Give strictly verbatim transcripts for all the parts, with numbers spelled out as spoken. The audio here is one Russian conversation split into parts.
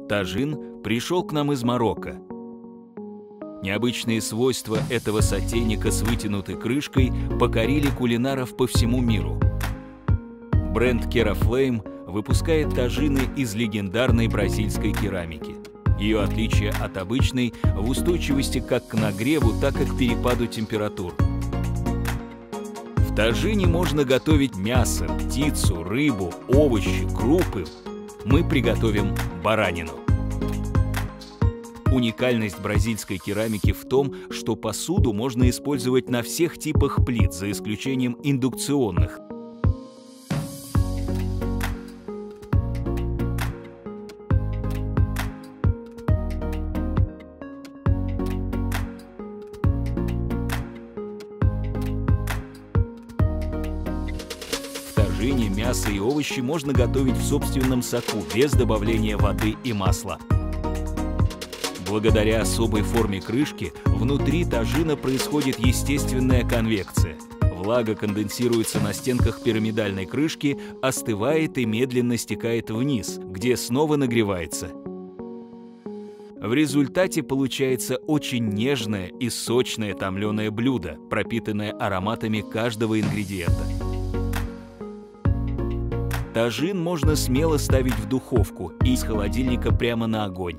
Тажин пришел к нам из Марокко. Необычные свойства этого сотейника с вытянутой крышкой покорили кулинаров по всему миру. Бренд Керафлейм выпускает тажины из легендарной бразильской керамики. Ее отличие от обычной в устойчивости как к нагреву, так и к перепаду температур. В тажине можно готовить мясо, птицу, рыбу, овощи, крупы. Мы приготовим баранину. Уникальность бразильской керамики в том, что посуду можно использовать на всех типах плит, за исключением индукционных. В тажине мясо и овощи можно готовить в собственном соку, без добавления воды и масла. Благодаря особой форме крышки внутри тажина происходит естественная конвекция. Влага конденсируется на стенках пирамидальной крышки, остывает и медленно стекает вниз, где снова нагревается. В результате получается очень нежное и сочное томленое блюдо, пропитанное ароматами каждого ингредиента. Тажин можно смело ставить в духовку и из холодильника прямо на огонь.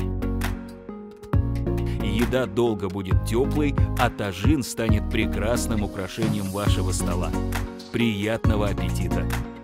Еда долго будет теплой, а тажин станет прекрасным украшением вашего стола. Приятного аппетита!